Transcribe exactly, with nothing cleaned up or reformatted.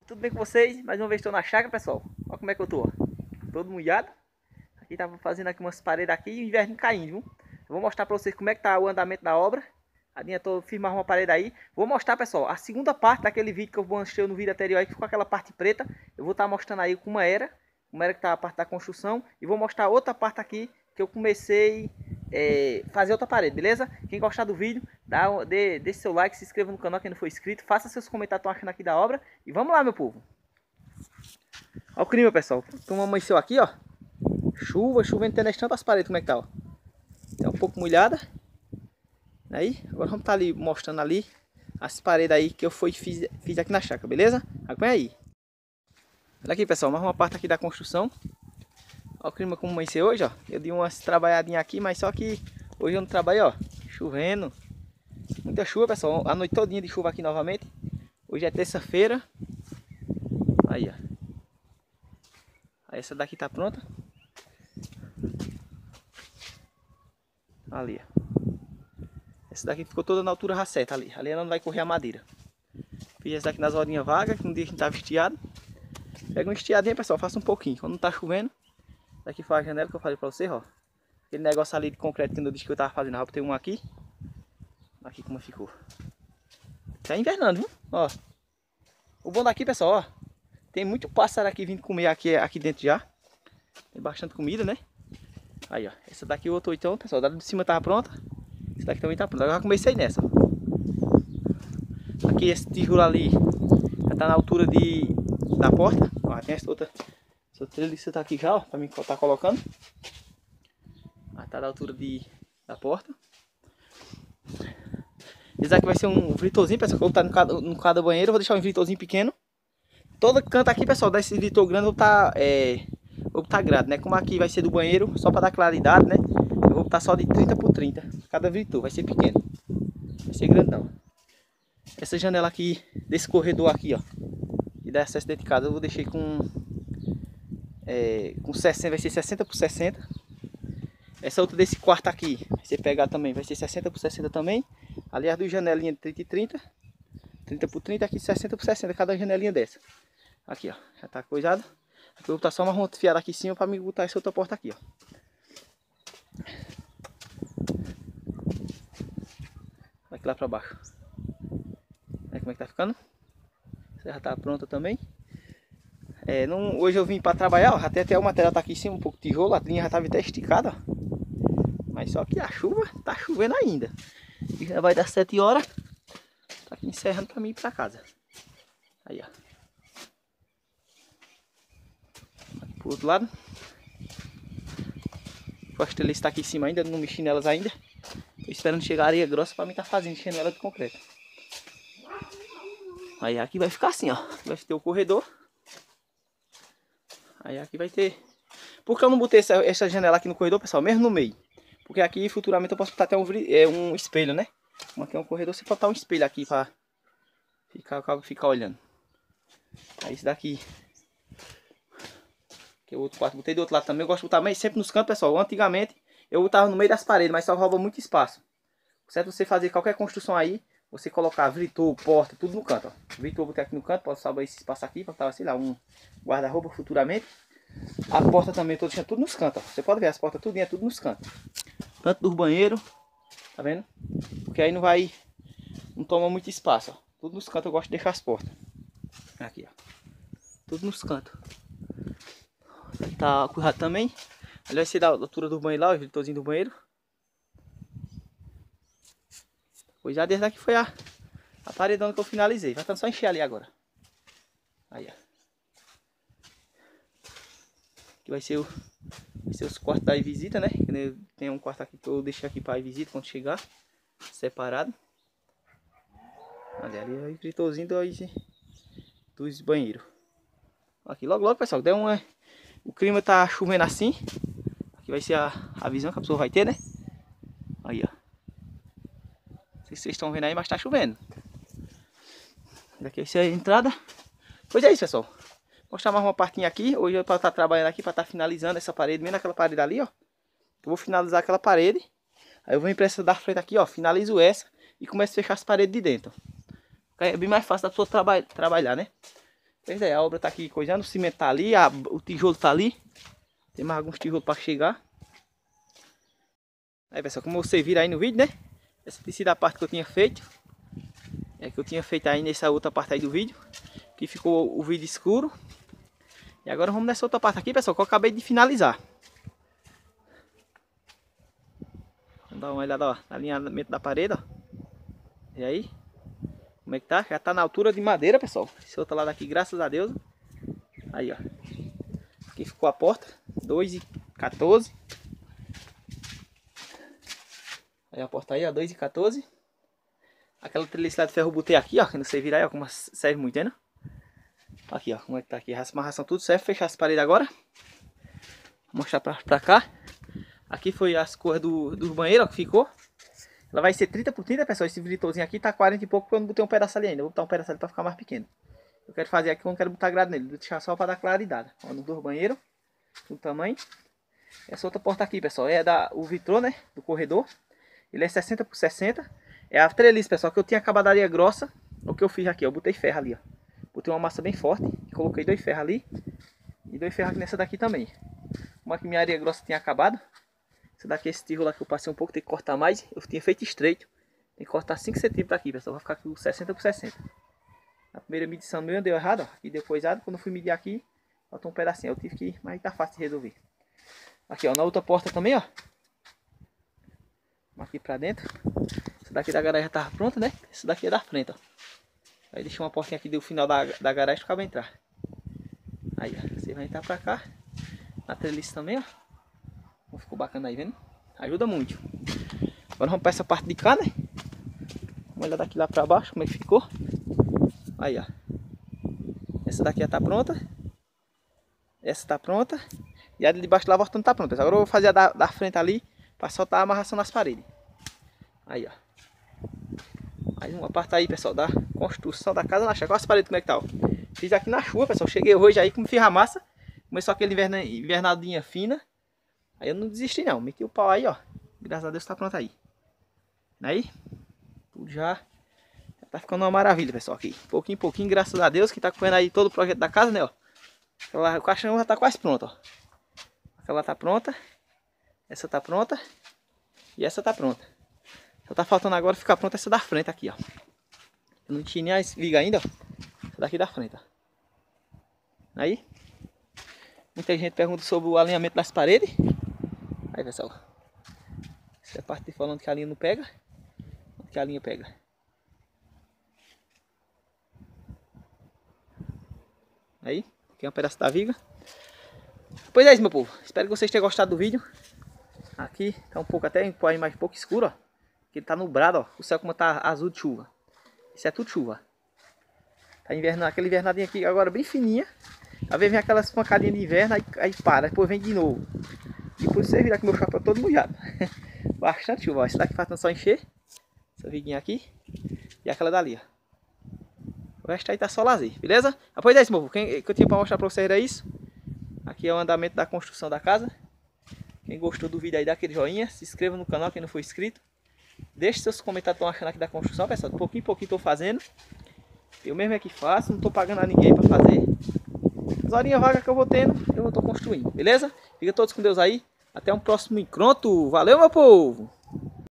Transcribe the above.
Tudo bem com vocês? Mais uma vez estou na chácara, pessoal. Olha como é que eu tô, ó. Todo molhado. Aqui tava fazendo aqui umas paredes aqui e o inverno caindo, viu? Eu vou mostrar para vocês como é que tá o andamento da obra. Adiantou firmar uma parede aí. Vou mostrar, pessoal, a segunda parte daquele vídeo que eu mostrei no vídeo anterior aí, que ficou aquela parte preta. Eu vou estar tá mostrando aí como era, como era que tá a parte da construção. E vou mostrar outra parte aqui que eu comecei é, fazer outra parede, beleza? Quem gostar do vídeo, dá, dê, deixe seu like, se inscreva no canal quem não for inscrito, faça seus comentários estão achando aqui da obra. E vamos lá, meu povo. Olha o clima, pessoal. Como amanheceu aqui, ó. Chuva, chovendo até nas tantas paredes, como é que tá, ó. Tá um pouco molhada. Aí, agora vamos estar tá ali mostrando ali as paredes aí que eu fui, fiz, fiz aqui na chácara, beleza? Acompanha aí. Olha aqui, pessoal, mais uma parte aqui da construção. Olha o clima como amanheceu hoje, ó. Eu dei umas trabalhadinhas aqui, mas só que hoje eu não trabalhei, ó. Chovendo. Muita chuva, pessoal. A noite todinha de chuva aqui novamente. Hoje é terça-feira. Aí, ó. Aí essa daqui tá pronta. Ali, ó. Essa daqui ficou toda na altura raceta ali. Ali ela não vai correr a madeira. Fiz essa daqui nas rodinhas vagas, que no dia que a gente tava estiado. Pega um estiadinho, pessoal, faça um pouquinho. Quando não tá chovendo. Daqui foi a janela que eu falei pra vocês, ó. Aquele negócio ali de concreto que eu disse que eu tava fazendo. Já botei um aqui. Aqui como ficou. Tá invernando, viu? Ó. O bom daqui, pessoal, ó. Tem muito pássaro aqui vindo comer aqui, aqui dentro já. Tem bastante comida, né? Aí, ó. Essa daqui o outro então, pessoal. Da de cima tava pronta. Essa daqui também tá pronta. Agora eu já comecei nessa, ó. Aqui esse tijolo ali já tá na altura de, da porta. Ó, tem essa outra. Essa outra treliça tá aqui já, ó. Pra mim tá colocando. Já tá na altura de, da porta. Esse aqui vai ser um vritorzinho, pessoal. Que eu vou botar no cada, no cada banheiro. Eu vou deixar um vritorzinho pequeno. Todo canto aqui, pessoal, desse vitor grande eu vou botar, é, vou botar grade, né? Como aqui vai ser do banheiro, só para dar claridade, né? Eu vou botar só de trinta por trinta. Cada vitor vai ser pequeno. Vai ser grandão. Essa janela aqui, desse corredor aqui, ó. Que dá acesso dentro de casa, eu vou deixar com... É, com sessenta, vai ser sessenta por sessenta. Essa outra desse quarto aqui, você pegar também, vai ser sessenta por sessenta também. Ali as duas janelinhas de trinta e trinta. trinta por trinta, aqui sessenta por sessenta, cada janelinha dessa. Aqui, ó, já tá coisado. Aqui eu vou botar só uma ronfiada aqui em cima para me botar essa outra porta aqui, ó. Aqui lá para baixo. Olha como é que tá ficando. Essa já tá pronta também. É, não, hoje eu vim para trabalhar, ó, até até o material tá aqui em cima, um pouco de tijolo, a linha já tava até esticada, ó. Mas só que a chuva tá chovendo ainda. E já vai dar sete horas. Tá aqui encerrando para mim ir para casa. Aí, ó. Pro outro lado. O pastelista está aqui em cima ainda, não mexi nelas ainda. Tô esperando chegar a areia grossa para mim estar tá fazendo, enchendo ela de concreto. Aí aqui vai ficar assim, ó. Vai ter o corredor. Aí aqui vai ter... Por que eu não botei essa, essa janela aqui no corredor, pessoal? Mesmo no meio. Porque aqui futuramente eu posso botar até um, é, um espelho, né? Como aqui é um corredor, você pode botar um espelho aqui para ficar, ficar olhando. Aí esse daqui... Que é o outro quarto, botei do outro lado também. Eu gosto de botar mais sempre nos cantos, pessoal. Antigamente eu botava no meio das paredes, mas só rouba muito espaço. Certo? Você fazer qualquer construção aí, você colocar vritor, porta, tudo no canto, ó. Vritor eu botei aqui no canto, posso salvar esse espaço aqui para botar, sei lá, um guarda-roupa futuramente. A porta também, tô deixando tudo nos cantos, ó. Você pode ver as portas tudo é tudo nos cantos. Canto do banheiro, tá vendo? Porque aí não vai, não toma muito espaço, ó. Tudo nos cantos eu gosto de deixar as portas. Aqui, ó. Tudo nos cantos. Aqui tá currado também. Ali vai ser da altura do banheiro lá, o editorzinho do banheiro. Pois já desde aqui foi a, a paredona que eu finalizei. Vai só encher ali agora. Aí, ó. Aqui vai ser, o, vai ser os quartos da visita, né? Tem um quarto aqui que eu deixei aqui para a visita quando chegar. Separado. Ali, ali é o editorzinho dos, dos banheiros. Aqui logo logo, pessoal, deu uma... O clima tá chovendo assim. Aqui vai ser a, a visão que a pessoa vai ter, né? Aí, ó. Não sei se vocês estão vendo aí, mas tá chovendo. Daqui vai ser a entrada. Pois é isso, pessoal. Vou mostrar mais uma partinha aqui. Hoje eu vou estar trabalhando aqui para estar finalizando essa parede. Mesmo naquela parede ali, ó. Eu vou finalizar aquela parede. Aí eu vou para essa da frente aqui, ó. Finalizo essa e começo a fechar as paredes de dentro. É bem mais fácil da pessoa traba trabalhar, né? Pois é, a obra tá aqui coisando, o cimento tá ali, a, o tijolo tá ali. Tem mais alguns tijolos para chegar. Aí pessoal, como você viram aí no vídeo, né? Essa tem sido a parte que eu tinha feito. É que eu tinha feito aí nessa outra parte aí do vídeo. Que ficou o vídeo escuro. E agora vamos nessa outra parte aqui, pessoal, que eu acabei de finalizar. Vamos dar uma olhada, ó, no alinhamento da parede, ó. E aí? Como é que tá? Já tá na altura de madeira, pessoal. Esse outro lado aqui, graças a Deus. Aí, ó. Aqui ficou a porta. dois e quatorze. Aí a porta aí, ó. dois e quatorze. Aquela treliça lá de ferro eu botei aqui, ó. Quando você virar aí, ó. Como serve muito, né? Aqui, ó. Como é que tá aqui. Raça, amarração tudo serve. Fechar as paredes agora. Vou mostrar pra, pra cá. Aqui foi as cores do, do banheiro, ó. Que ficou. Ela vai ser trinta por trinta, pessoal. Esse gritorzinho aqui tá quarenta e pouco, porque eu não botei um pedaço ali ainda. Eu vou botar um pedaço ali pra ficar mais pequeno. Eu quero fazer aqui, eu não quero botar grade nele. Vou deixar só pra dar claridade. Ó, nos dois banheiros. O tamanho. Essa outra porta aqui, pessoal, é da, o vitrô, né? Do corredor. Ele é sessenta por sessenta. É a treliça, pessoal, que eu tinha acabado a areia grossa. O que eu fiz aqui, eu botei ferro ali, ó. Botei uma massa bem forte. Coloquei dois ferros ali. E dois ferros aqui nessa daqui também. Como aqui minha areia grossa tinha acabado. Essa daqui, esse tijolo lá que eu passei um pouco, tem que cortar mais. Eu tinha feito estreito. Tem que cortar cinco centímetros aqui, pessoal. Vai ficar aqui sessenta por sessenta. A primeira medição minha deu errado, ó. Aqui deu coisado. Quando eu fui medir aqui, faltou um pedacinho. Eu tive que ir, mas tá fácil de resolver. Aqui, ó. Na outra porta também, ó. Aqui pra dentro. Essa daqui da garagem já tava pronta, né? Essa daqui é da frente, ó. Aí deixei uma portinha aqui do final da, da garagem para caber entrar. Aí, ó. Você vai entrar pra cá. Na treliça também, ó. Como ficou bacana aí, vendo? Ajuda muito. Agora vamos para essa parte de cá, né? Vamos olhar daqui lá para baixo, como é que ficou. Aí, ó. Essa daqui já tá pronta. Essa tá pronta. E a de baixo lá voltando tá pronta. Agora eu vou fazer a da, da frente ali para soltar a amarração nas paredes. Aí, ó. Mais uma parte aí, pessoal, da construção da casa na chácara. Olha as paredes como é que tá, ó. Fiz aqui na chuva, pessoal. Cheguei hoje aí como fiz a massa. Começou aquele inverna, invernadinha fina. Aí eu não desisti não, meti o pau aí, ó. Graças a Deus tá pronto aí. Aí, tudo já, já tá ficando uma maravilha, pessoal, aqui. Pouquinho em pouquinho, graças a Deus, que tá acompanhando aí todo o projeto da casa, né, ó. Aquela, o caixão já tá quase pronto, ó. Aquela tá pronta. Essa tá pronta. E essa tá pronta. Só tá faltando agora ficar pronta essa da frente aqui, ó. Eu não tinha nem as vigas ainda, ó. Essa daqui da frente, ó. Aí. Muita gente pergunta sobre o alinhamento das paredes. Aí, pessoal. Essa é a parte de falando que a linha não pega. Que a linha pega. Aí. Aqui é um pedaço da viga. Pois é isso, meu povo. Espero que vocês tenham gostado do vídeo. Aqui tá um pouco até, um mais um pouco escuro, ó. Porque ele tá nublado, ó. O céu como tá azul de chuva. Isso é tudo chuva. Tá invernando, aquela invernadinha aqui agora bem fininha. Às vezes vem aquelas pancadinhas de inverno, aí, aí para, depois vem de novo. E por isso você virar que meu chapéu todo molhado. Bastante chuva, ó. Esse daqui falta só encher. Essa viguinha aqui. E aquela dali, ó. O resto aí tá só lazer, beleza? Após é isso, meu povo. Quem que eu tinha pra mostrar pra vocês era isso. Aqui é o andamento da construção da casa. Quem gostou do vídeo aí, dá aquele joinha. Se inscreva no canal, quem não for inscrito. Deixe seus comentários que estão achando aqui da construção, pessoal. De pouquinho em pouquinho estou fazendo. Eu mesmo é que faço, não estou pagando a ninguém para fazer. As horinhas vagas que eu vou tendo, eu estou construindo, beleza? Fica todos com Deus aí. Até um próximo encontro. Valeu, meu povo!